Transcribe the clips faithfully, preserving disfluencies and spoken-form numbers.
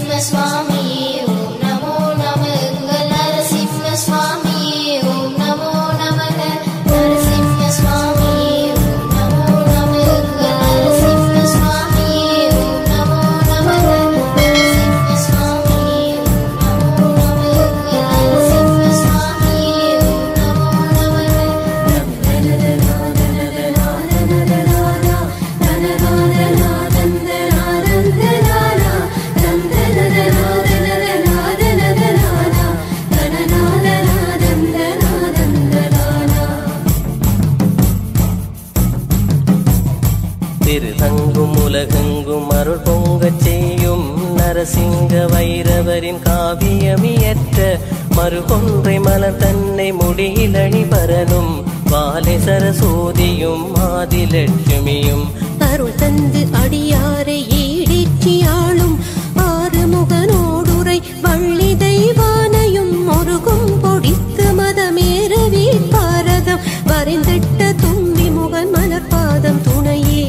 உலகெங்கும் அருள் பொங்கச் செய்யும் நரசிங்க வைரவரின் காவியமியற்ற மறுகொன்றை மலர் தன்னை முடியிலணி பரலும் வாலை சரசோதியும் ஆதிலட்சுமியும் அருள் தந்து அடியாரை ஈடேற்றியாளும் ஆறுமுகனோடுரை வள்ளி தெய்வானையும் முருகும் பொடித்து மதமேறவே பாரதம் வரைந்திட்ட தும்பி முகன் மலர் பாதம் துணையே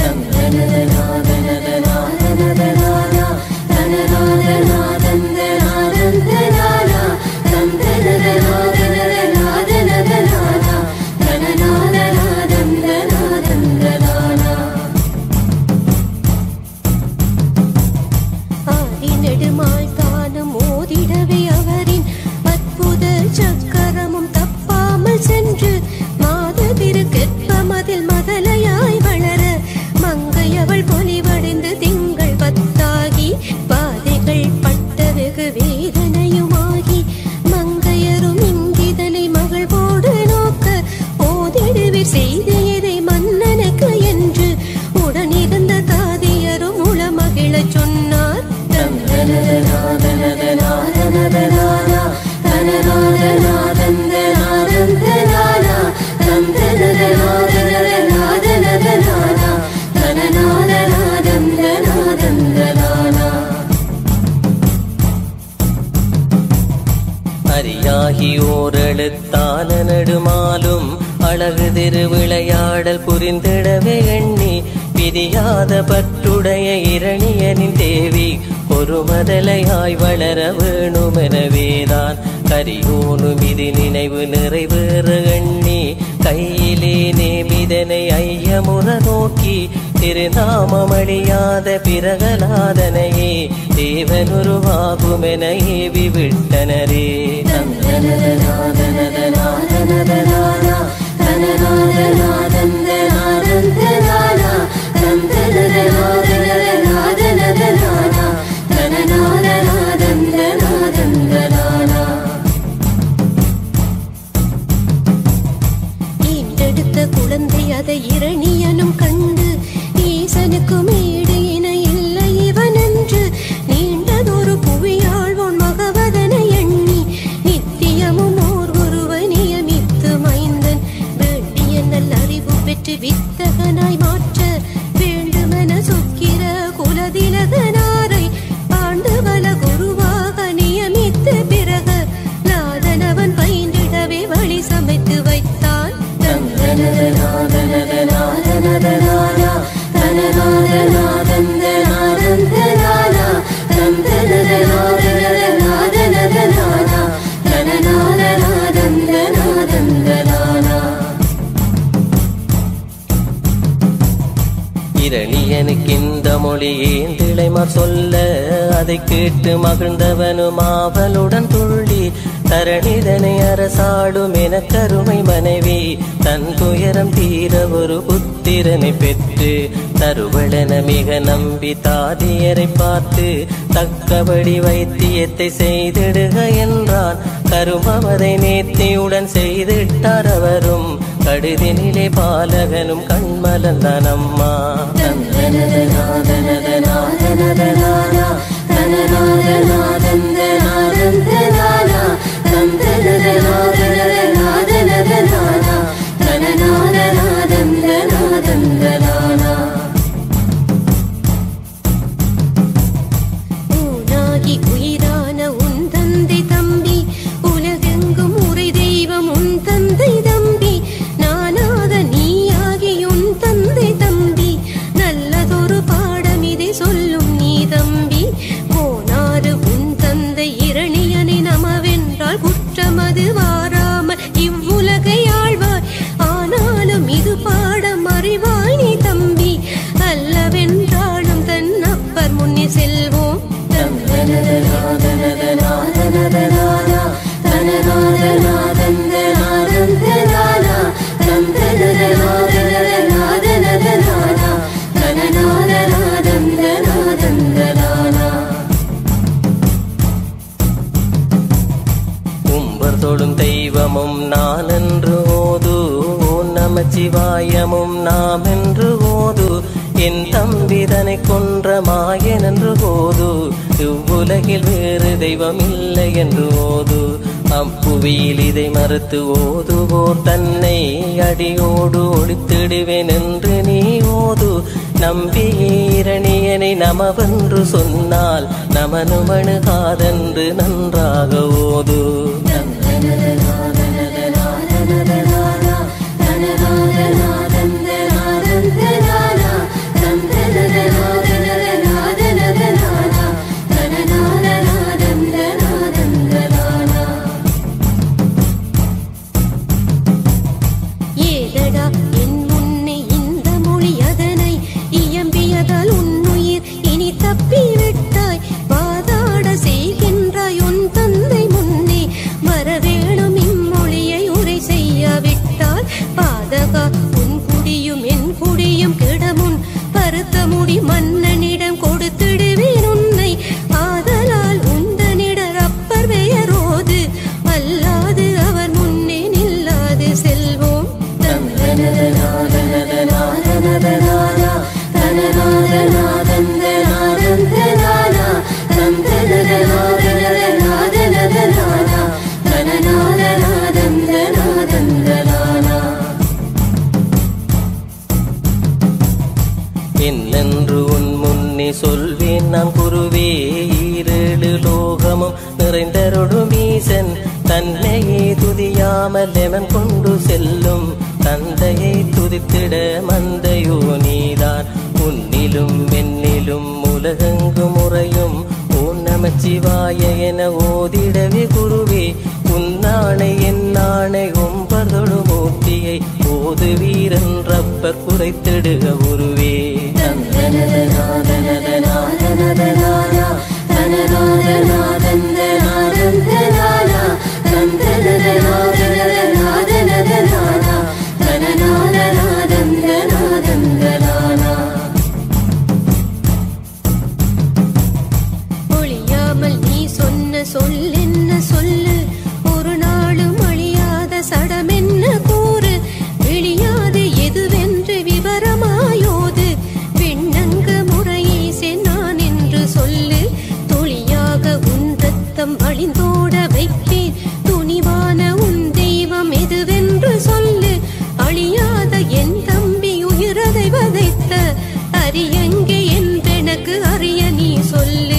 ஓரெழுத்தான நெடுமாலும் அழகு திரு விளையாடல் புரிந்திடவே எண்ணி பிரியாத பற்றுடைய இரணியனின் தேவி ஒரு மதலையாய் வளர வேணுமெனவேதான் கரியோனும் இது நினைவு நிறைவேற எண்ணி கையிலே நேமிதனை ஐயமுற நோக்கி திருநாமமழியாத பிறகலாதனையே தேவனுருவாகுமென ஏவி விட்டனரே. ஈண்டெடுத்த குழந்தை அதை இரணியனும் கண்டு ஈசனுக்கும் ஈடு இணை இல்லை இவனென்று நீண்டதொரு புவியாழ்வோன் மகவதனை எண்ணி நித்தியமும் ஓர் குருவை நியமித்து மைந்தன் வேண்டிய நல்ல அறிவு பெற்று வித்தகனாய் மாற்ற வேண்டுமென சுக்கிர குலதிலகனாரை ஆண்டு பல குருவாக நியமித்து பிறகு நாதனவன் பயின்றிடவே வழி சமைத்து வைத்தான். இரணியனுக்கு இந்த மொழி ஏந்திளைமார் சொல்ல அதை கேட்டு மகிழ்ந்தவனும் ஆவலுடன் துள்ளி தரணிதனை அரசாடும் என கருமை மனைவி தன் துயரம் தீர ஒரு புத்திரனை பெற்று தருவளன மிக நம்பி தாதியரை பார்த்து தக்கபடி வைத்தியத்தை செய்திடுக என்றான். கருமவதை நேர்த்தியுடன் செய்திட்டார் அவரும் கடுதினிலே பாலகனும் கண்மலர்ந்தான் அம்மா. ஊனாகி உயிரான உன் தந்தை தம்பி உலகெங்கும் உரை தெய்வம் உன் தந்தை தம்பி நானாக நீயாகி உன் தந்தை தம்பி நல்லதொரு பாடம் இதை சொல்லும் நீ தம்பி. தெய்வமும் நான் என்று ஓது, ஓம் நமச்சிவாயமும் நாம் என்று ஓது, என் தம்பிதனை கொன்ற மாயன் என்று ஓது, இவ்வுலகில் வேறு தெய்வம் இல்லை என்று ஓது. அப்புவியில் இதை மறுத்து ஓதுவோர் தன்னை அடியோடு ஒழித்திடுவேன் என்று நீ ஓது. நம்பியீரணியனை நமவென்று சொன்னால் நமனுமணு காதென்று நன்றாக ஓது. ஏதடா என் முன்னே இந்த மொழி அதனை இயம்பியதால் உன்னுயிர் இனி தப்பிவிட்டாய். வாதாட செய்கின்றாய் உன் தந்தை முன்னே, வரவேணும் இம்மொழியை உரை செய்யாவிட்டால் பாதகா உன் குடியும் என் குடியும் கிடமுன் பருத்த முடி மன்னனிடம் கொடுத்திடுவேன் உன்னை. ஆதலால் உந்தனிடர் அப்பர் பெயரோது, அல்லாது அவர் முன்னே நில்லாது செல்வோம். என்னென்று உன் முன்னே சொல்வேன் நான் குருவே, ஈரேழு லோகமும் நிறைந்தருடும் ஈசன், தன்னையே துதியாமல் எமன் கொண்டு செல்லும் தந்தையை துதித்திட மந்தையோ நீதான். உன்னிலும் என்னிலும் உலகெங்கும் முறையும் ஓம் நமச்சிவாய என ஓதிடவே குருவே, உன்னானை என்னானை ஒன்பதொடு மூர்த்தியை ஓது வீரன் ரப்பர் குறைத்திடுக குருவே. ஒழியாமல் நீ சொன்ன சொல்லென்ன சொல்லு, ஒரு நாளும் அழியாத சடமென்ன கூறு, வெளியாது எதுவென்று விவரமாயோது, விண்ணங்க முறையே சென்னான் என்று சொல்லு, தொழியாக உன் ரத்தம் வழிந்தோட வைப்பேன், துணிவான உன் தெய்வம் எதுவென்று சொல்லு, அழியாத என் தம்பி உயிரதை வதைத்த அரியங்கே என்றெனக்கு அறிய நீ சொல்லு.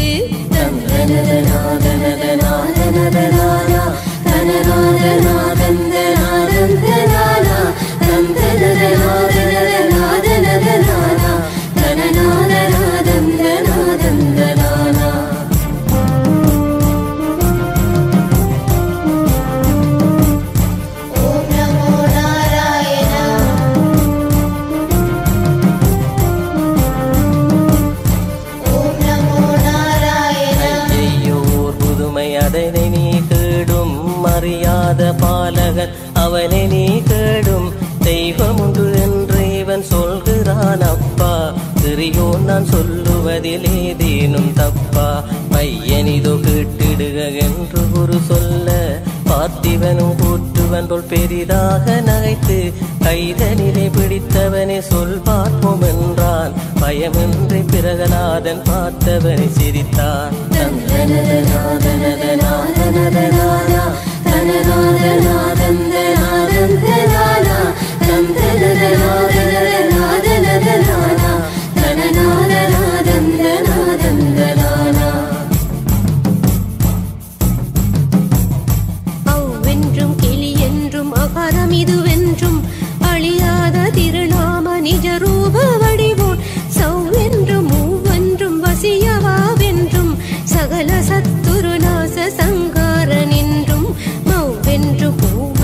அதனை நீ கேடும் அறியாத பாலகன் அவனை நீ கேடும், தெய்வம் உண்டு என்று இவன் சொல்கிறான் அப்பா, சிறியோ நான் சொல்லுவதில் ஏதேனும் தப்பா. பையனிதோ கேட்டிடுக என்று குரு சொல்ல, பார்த்திவனும் கூற்றுவன் போல் பெரிதாக நகைத்து கைதனிலே பிடித்தவனை சொல் பார்ப்போம் என்றான். பயமின்றி பிரகலாதன் பார்த்தவனை சிரித்தான். அவ்வென்றும் கிளி என்றும் அகரம் இதுவென்றும் அழியாத திருநாம நிஜ ரூப வடிவோன், சவ்வென்றும் மூவென்றும் வசியவாவென்றும் சகல சத்துரு நாச சங்காரன் என்றும், மௌவென்று பூவ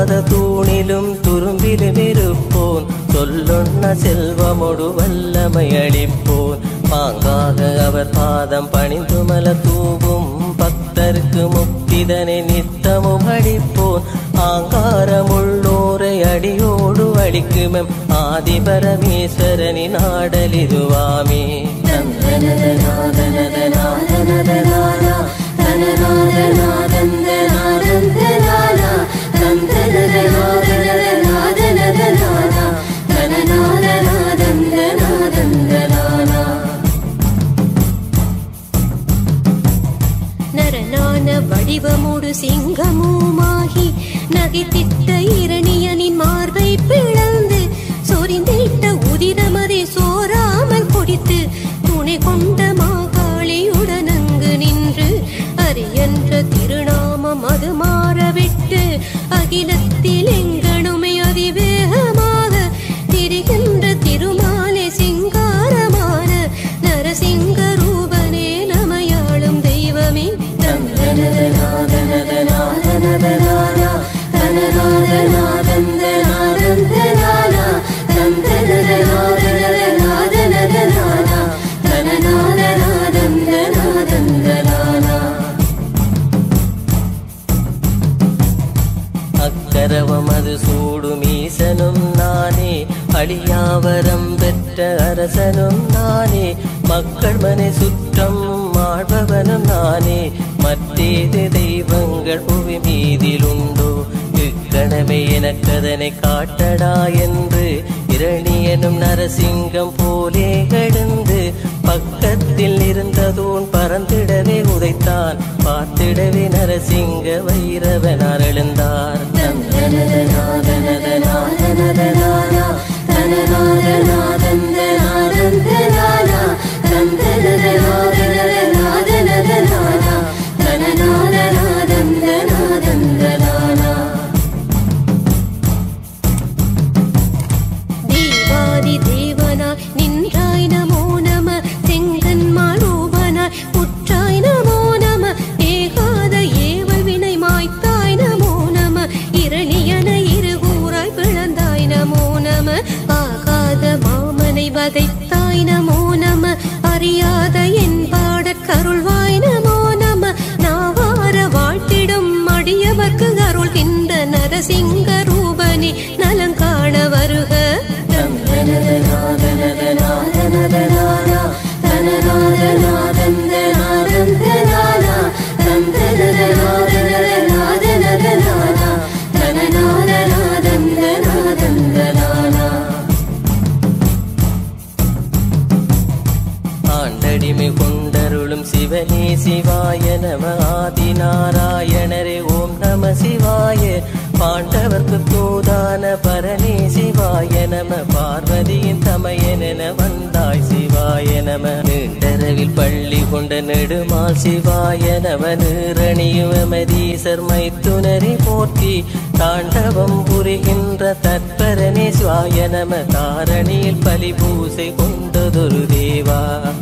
துரும்பாத தூணிலும் துரும்பிலும் இருப்போன் சொல்லொன்ன செல்வமொடு வல்லமை அளிப்போன் பாங்காக அவர் பாதம் பணிந்து மலர் தூவும் பக்தருக்கு முக்திதனை நித்தமும் அளிப்போன் ஆங்காரமுள்ளோரை அடியோடு அளிக்குமெம் ஆதிபரமேஸ்வரனின் ஆடலிதுவாமே நரநான வடிவமோடு சிங்கமுமாகி நகைத்திட்ட இரணியனின் மார்பை பிளந்து சொரிந்திட்ட உதிரமதை சோராமல் குடித்து துணை கொண்ட மாகாளியுடன் அங்கு நின்று அரியன்ற திருநாமம் அது மாறவிட்டு அகிலத்தில் எங்கனுமே அதிவேகமாக திரிகின்ற திருமாலே சிங்காரமான நரசிங்க ரூபனே நமையாளும் தெய்வமே அக்கரவம் அது சூடும் ஈசனும் நானே அழியாவரம் பெற்ற அரசனும் நானே மக்கள் மனை சுற்றம் ஆழ்பவனும் நானே மற்றேது தெய்வங்கள் புவி மீதில் உண்டோ இக்கணமே எனக்கதனை காட்டடா என்று இரணியனும் நரசிங்கம் போலே எழுந்து பக்கத்தில் இருந்ததோன் பறந்திடவே உதைத்தான் பார்த்திடவே நரசிங்க வைரவனார் எழுந்தார் தேவாதி தேவனா நின்றாய் நமோ நம செங்கன்மால் ரூபனாய் உற்றாய் நமோ நம ஏகாத ஏவல் வினை மாய்த்தாய் நமோ நம இரணியன இருகூறாய் பிளந்தாய் நமோ நம ஆகாத மாமனை வதைத்தாய் நமோ நம அறியாத என் பாடற் கருள்வாய் நமோ நம நாவார வாழ்த்திடும் அடியவர்க்கு அருள்கின்ற நரசிங்க ரூபனே நலங்காண வருக ஆண்டடிமை கொண்டருளும் சிவனே சிவாய நம ஆதிநாராயணரே ஓம் நம சிவாய பாண்டவர்க்கு தூதான பரணே சிவாய நம பார்வதியின் தமையனென வந்தாய் சிவாய நம நீண்டரவில் பள்ளி கொண்ட நெடுமால் சிவாய நம நீரணியுமதீசர் மைத்துனரை போற்றி தாண்டவம் புரிகின்ற தற்பரனே சிவாய நம தாரணியில் பலி பூசை கொண்டதொரு தேவா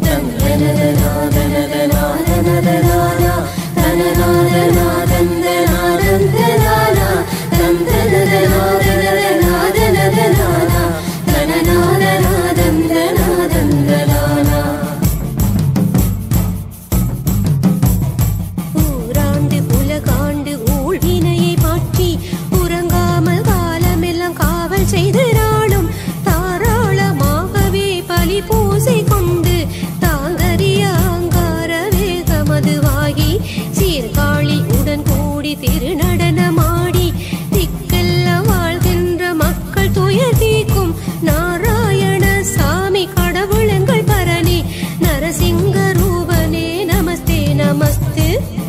ஊராண்டு உலகாண்டு ஊழ்வினையை மாற்றி உறங்காமல் காலமெல்லாம் காவல் செய்து நாளும் தாராளமாகவே பலி பூசை கொண்டு தாங்கரிய அங்கார வேகமதுவாகி சீர்காழி உடன் கூடி திருநடனமாடி திக்கெல்லாம் வாழ்கின்ற மக்கள் துயர் தீர்க்கும் நாராயண சாமி கடவுள் எங்கள் பரணி நரசிங்க ரூபனே நமஸ்தே நமஸ்து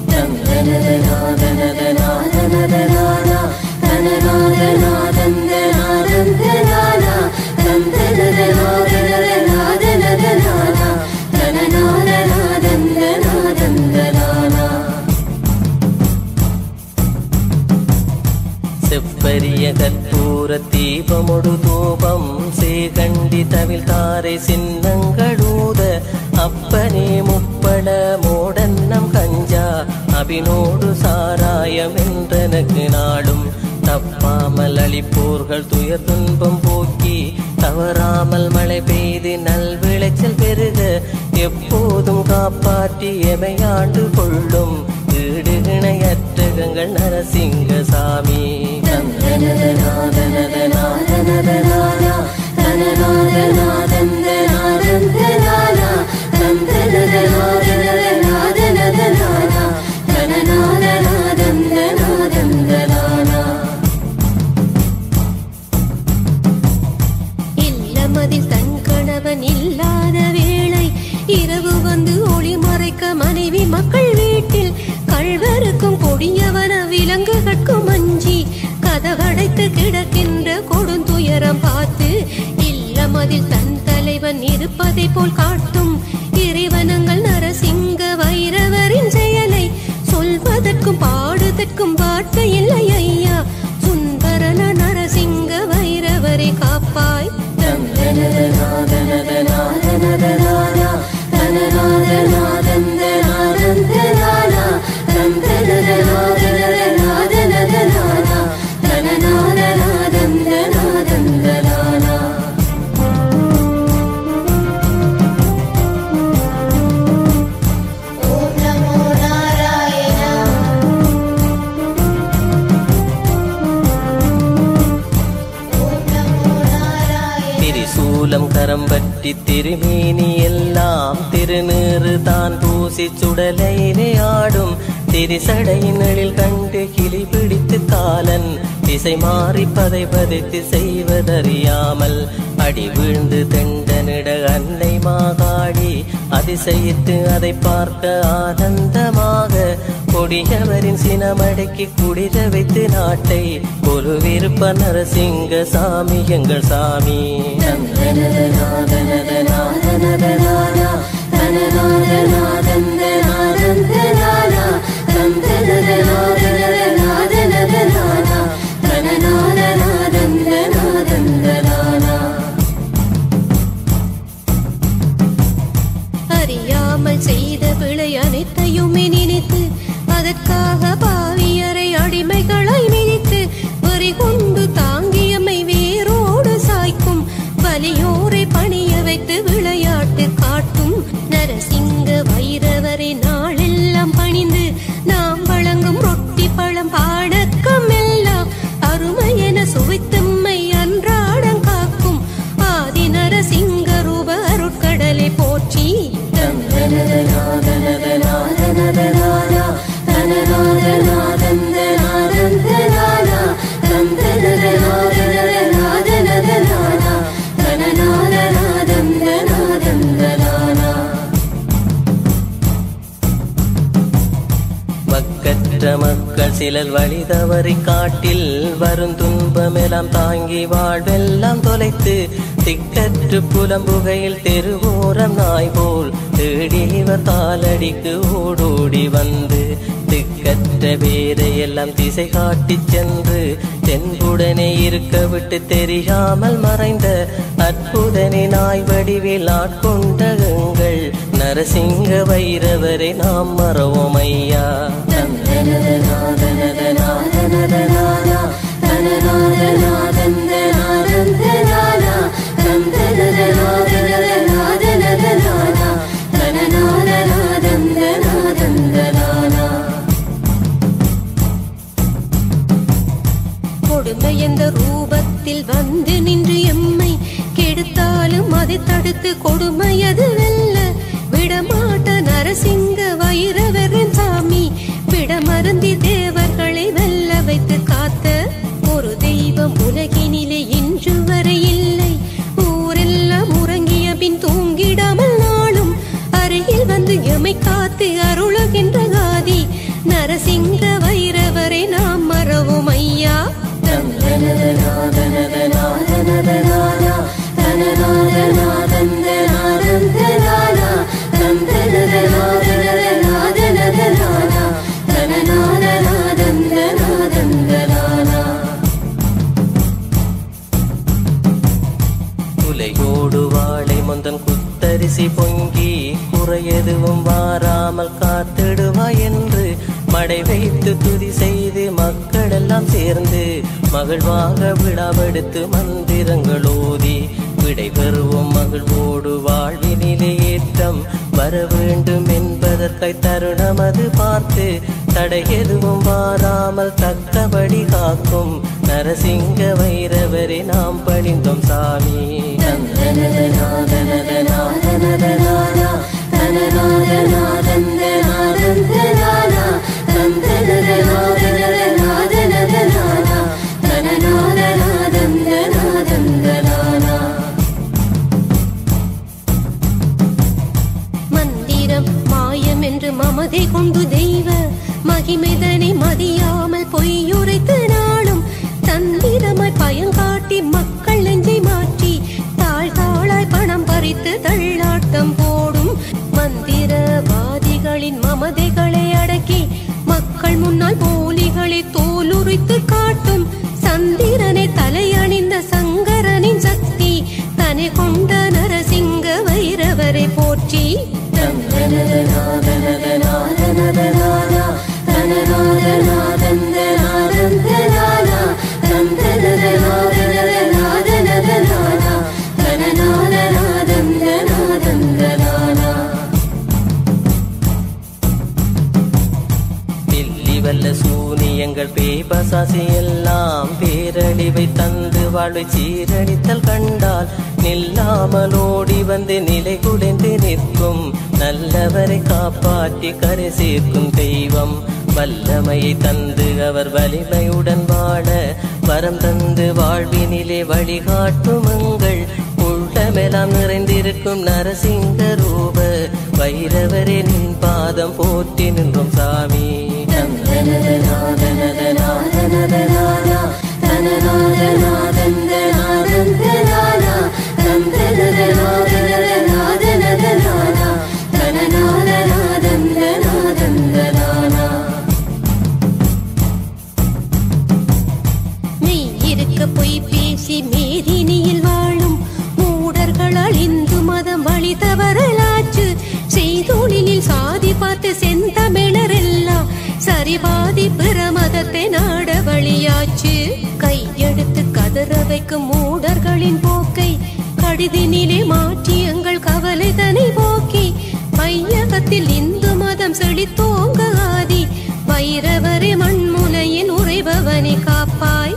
செப்பரிய கற்பூர தீபமொடு தூபம் சேகண்டி தவில் தாரை சின்னங்களூத அப்பனே முப்பட மோடன்னம் கஞ்சா அபினோடு சாராயம் என்றனக்கு நாடும் தப்பாமல் அளிப்போர்கள் துயர் துன்பம் போக்கி தவறாமல் மழை பெய்து நல் விளைச்சல் பெருக எப்போதும் காப்பாற்றி எமையாண்டு கொள்ளும் ஈடு இணையற்றகங்கள் நரசிங்க சாமி. இல்லமதில் தன் கணவன் இல்லாத வேளை இரவு வந்து ஒளி மறைக்க மனைவி மக்கள் வீட்டில் கள்வருக்கும் கொடியவன விலங்குகட்கும் அஞ்சி கதவடைத்து கிடக்கின்ற கொடுந்துயரம் பார்த்து இல்லமதில் தன் தலைவன் இருப்பதை போல் காட்டும் இறைவனங்கள் நரசிங்க வைரவரின் செயலை சொல்வதற்கும் பாடுதற்கும் வார்த்தை இல்லை ஐயா. சுந்தரன நரசிங்க வைரவரை காப்பாய். திரிசூலம் கரம் பற்றி திருமேனி எல்லாம் திருநீறு தான் பூசி சுடலையிலே ஆடும் திரிசடையினில் கண்டு கிளி பிடித்து காலன் திசை மாறி பதை பதைத்து செய்வதறியாமல் அடி வீழ்ந்து தெண்டனிட அன்னை மாகாடி அதிசயித்து அதை பார்க்க ஆனந்தமாக கொடியவரின் சினமடக்கி குடிர வைத்து நாட்டை கொலுவிருப்ப நரசிங்க சாமி எங்கள் சாமி. அறியாமல் செய்த பிழை அனைத்தையுமே நினைத்து அதற்காக பாவியரை அடிமைகளை மிதித்து வரி கொண்டு தாங்கியமை வேரோடு சாய்க்கும் வலியோரை பணிய வைத்து விளையாட்டு காட்டும் நரசிங்க வைரவரை நாளெல்லாம் பணிந்து நாம் வழங்கும் ரொட்டி பழம் பாடக்கம் எல்லாம் அருமை என சுவைத்தம்மை அன்றாடம் காக்கும் ஆதி நரசிங்க ரூப அருட்கடலை போற்றி. மக்கற்ற மக்கள் சிலர் வழி தவறி காட்டில் வரும் துன்பமெல்லாம் தாங்கி வாழ்வெல்லாம் தொலைத்து திக்கற்று புலம்புகையில் தெருவோரம் நாய் போல் தேடிவர் காலடிக்கு ஓடோடி வந்து திக்கற்ற பேரையெல்லாம் திசை காட்டி சென்று தென்புடனே இருக்க விட்டு தெரியாமல் மறைந்த அற்புதனை நாய் வடிவில் ஆட்கொண்ட எங்கள் நரசிங்க வைரவரை நாம் மறவோம் ஐயா. கொடுமை என்ற ரூபத்தில் வந்து நின்று எம்மை கெடுத்தாலும் அதை தடுத்து கொடுமையது வெல்ல விடமாட்ட நரசிங்க வைரவரின் சாமி விடமருந்தி தேவர்களை வெல்ல வைத்து காத்த ஒரு தெய்வம் உலகினிலே இன்று வரை இல்லை. ஊரெல்லாம் உறங்கிய பின் தூங்கிடாமல் நாளும் அருகில் வந்து எமை காத்து அருளுகின்ற காதி நரசிங்க வைரவரை நாம் மறவோம் ஐயா. உலையோடு வாழை முந்தன் குத்தரிசி பொங்கி குறையெதுவும் வாராமல் காத்திடுவாய் என்று மடை வைத்து துதி செய்து மக்கள் எல்லாம் சேர்ந்து மகிழ்வாக விழாவெடுத்து மந்திரங்கள் ஓதி விடை பெறுவோம் மகிழ்வோடு வாழ்வினிலே ஏற்றம் வர வேண்டும் என்பதற்காய் தருணம் அது பார்த்து தடை எதுவும் வாராமல் தக்கபடி காக்கும் நரசிங்க வைரவரை நாம் பணிந்தோம் சாமி. மந்திரம் மாயம் என்று மமதை கொண்டு தெய்வ மகிமைதனை மதியாமல் பொய்யுரைத்து நாளும் தந்திரமாய் பயங்காட்டி மக்கள் நெஞ்சை மாற்றி தாழ் தாழாய் பணம் பறித்து தள்ளாட்டம் போடும் மந்திரவாதிகளின் மமதைகளை அடக்கி மக்கள் முன்னால் போலிகளை தோலுரித்து காட்டும் சந்திரனை தலையணிந்த சங்கரனின் சக்தி தனை கொண்ட நரசிங்க வைரவரை போற்றி. வல்ல சூனியங்கள் பேபசாசி எல்லாம் பேரழிவை தந்து வாழ்வை சீரழித்தல் கண்டால் நில்லாமல் ஓடி வந்து நிலை குலைந்து நிற்கும் நல்லவரை காப்பாற்றி கரை சேர்க்கும் தெய்வம் வல்லமையை தந்து அவர் வலிமையுடன் வாழ வரம் தந்து வாழ்வினிலே வழிகாட்டும் எங்கள் உள்ளமெல்லாம் நிறைந்திருக்கும் நரசிங்க ரூப வைரவரே நின் பாதம் போற்றி நின்றோம் சாமி. மெய்யிருக்க பொய் பேசி மேதினியில் வாழும் மூடர்களால் இந்து மதம் வழி தவறலாச்சு செய்தொழிலில் சாதி பார்த்து செந்தமிழர் எல்லாம் சரிபாதி பிற மதத்தை நாட வழியாச்சு கையெடுத்து கதற வைக்கும் மூடர்களின் போக்கை கடிதினிலே மாற்றி எங்கள் கவலை தனை போக்கி மையகத்தில் இந்து மதம் செழித்தோங்க ஆதி வைரவரை மண்முலையின் உறைபவனை காப்பாய்.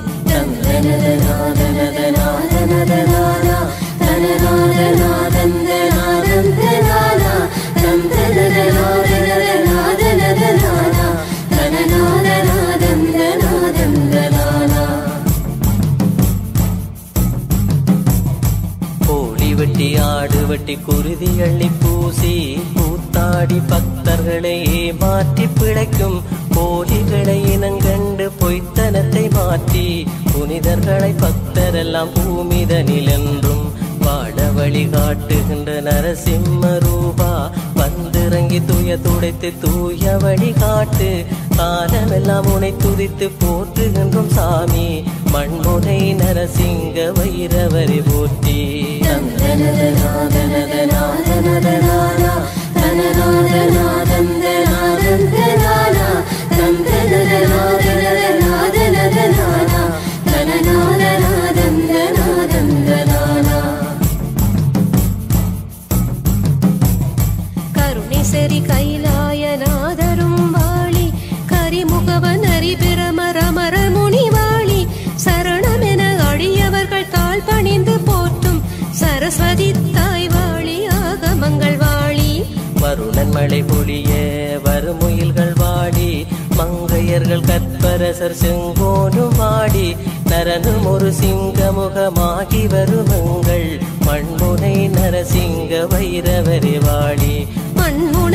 கோழி வெட்டி ஆடு வெட்டி குருதி அள்ளி பூசி கூத்தாடி பக்தர்களை ஏமாற்றி பிழைக்கும் போலிகளை இனங்கண்டு பொய்த்தனத்தை மாற்றி புனிதர்களை பக்தரெல்லாம் பூமிதனில் என்றும் வாழ வழி காட்டுகின்ற நரசிம்ம ரூபா வந்திறங்கி தூய துடைத்து தூய வழி காட்டு காலமெல்லாம் உனை துதித்து போற்றுகின்றோம் சாமி மண்முனை நரசிங்க வைரவரை போற்றி. கருணேசரி கைலாயநாதரும் வாழி கரிமுகவன் அரிபிரமரமர முனிவாளி சரணமென அழியவர்கள் தாழ் பணிந்து போற்றும் சரஸ்வதி தாய் வாழி ஆகமங்கள் வாழி. வருணன் மழை பொழிய வருமுயில்கள் வாடி மங்கையர்கள் கற்பரசர் செங்கோனும் வாடி நரனும் ஒரு சிங்கமுகமாகி வருமங்கள் மண்முனை நரசிங்க வைரவரை வாழி. மண்முனை